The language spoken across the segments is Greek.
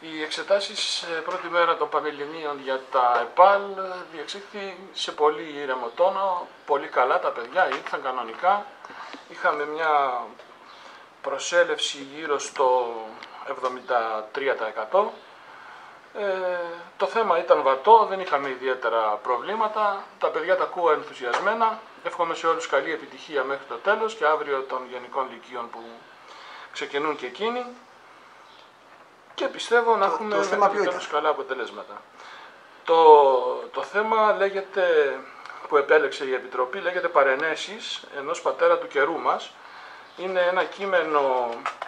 Οι εξετάσεις πρώτη μέρα των Πανελληνίων για τα ΕΠΑΛ διεξήχθη σε πολύ ήρεμο τόνο, πολύ καλά τα παιδιά, ήρθαν κανονικά. Είχαμε μια προσέλευση γύρω στο 73%. Το θέμα ήταν βατό, δεν είχαμε ιδιαίτερα προβλήματα. Τα παιδιά τα ακούω ενθουσιασμένα. Εύχομαι σε όλους καλή επιτυχία μέχρι το τέλος και αύριο των Γενικών Λυκείων που ξεκινούν και εκείνοι. Και πιστεύω να έχουμε καλά αποτελέσματα. Το θέμα λέγεται, που επέλεξε η Επιτροπή λέγεται «Παρενέσεις ενός πατέρα του καιρού μας». Είναι ένα κείμενο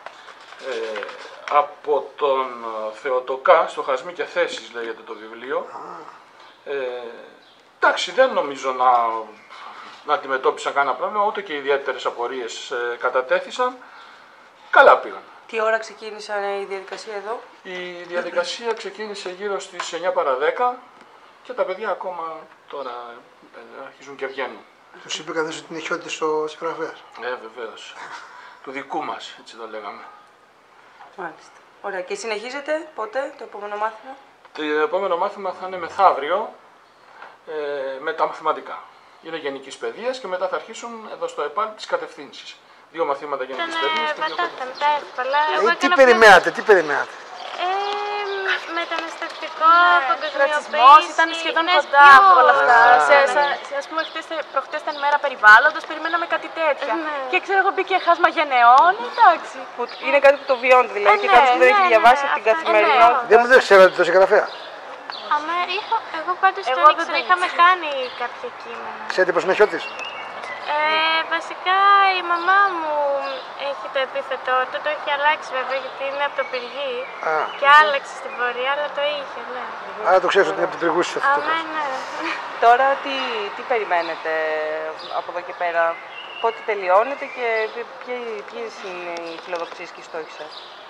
από τον Θεοτοκά, «Στοχασμοί και θέσεις» λέγεται το βιβλίο. Εντάξει, δεν νομίζω να αντιμετώπισαν κανένα πρόβλημα, ούτε και ιδιαίτερες απορίες κατατέθησαν. Καλά πήγαν. Τι ώρα ξεκίνησε η διαδικασία εδώ? Η διαδικασία ξεκίνησε γύρω στις 9 παρα 10 και τα παιδιά ακόμα τώρα αρχίζουν και βγαίνουν. Τους είπε κανείς ότι είναι Χιώτης ο συγγραφέας? Βεβαίως. Του δικού μας, έτσι το λέγαμε. Μάλιστα. Ωραία. Και συνεχίζετε πότε το επόμενο μάθημα? Το επόμενο μάθημα θα είναι μεθαύριο με τα μαθηματικά. Είναι γενικής παιδείας και μετά θα αρχίσουν εδώ στο ΕΠΑΛ τις κατευθύνσεις. 2 μαθήματα γενικής παιδείας και 2 κατευθύνσεις. Τι περιμένατε? Μεταναστευτικό, παγκοσμιοποίηση, ήταν σχεδόν κοντά όλα αυτά. Ας πούμε, προχτές ήταν μέρα περιβάλλοντος, περιμέναμε κάτι τέτοια. Και ξέρω εγώ μπήκε χάσμα γενεών, εντάξει. Είναι κάτι που το βιώνει δηλαδή και κάτι που δεν έχει διαβάσει από την καθημερινότητα. Δεν μου ξέρατε το συγγραφέα? Εγώ πάντως τον ήξερα, είχαμε κάνει κάποια κείμενα. Ξέρετε πως είναι Χιώτης? Βασικά η μαμά μου έχει το επίθετό του, το έχει αλλάξει βέβαια γιατί είναι από το Πυργή και άλλαξε στην πορεία, αλλά το είχε, ναι. Άρα το ξέρεις ότι είναι από την Πυργούση αυτό. Ναι. Τώρα τι περιμένετε από εδώ και πέρα, πότε τελειώνετε και ποιες είναι οι φιλοδοξίες και οι στόχοι σας?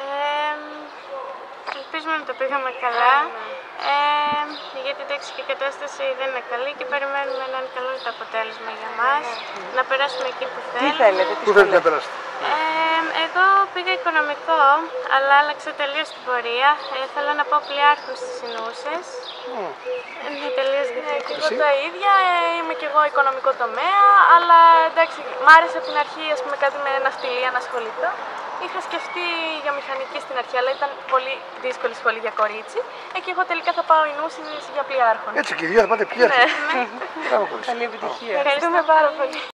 Ελπίζουμε να το πήγαμε καλά, γιατί εντάξει και η κατάσταση δεν είναι καλή και περιμένουμε να είναι καλό το αποτέλεσμα για μας, να περάσουμε εκεί που θέλουμε. Τι θέλετε, Πού θέλετε να περάσετε? Εγώ πήγα οικονομικό, αλλά άλλαξα τελείως την πορεία. Θέλω να πάω πλειάρχου στις Συνούσες. Είναι τελείως διαφορετικό. Εγώ τα ίδια, είμαι και εγώ οικονομικό τομέα, αλλά εντάξει, μ' άρεσε από την αρχή κάτι με ναυτιλία να ασχοληθώ. Είχα σκεφτεί για μηχανική στην αρχή, αλλά ήταν πολύ δύσκολη σχολή για κορίτσι. Και εγώ τελικά θα πάω Ινούσινες για πλειάρχον. Έτσι και οι δύο θα πάτε πλειάρχη. Καλή επιτυχία. Ευχαριστούμε πάρα πολύ.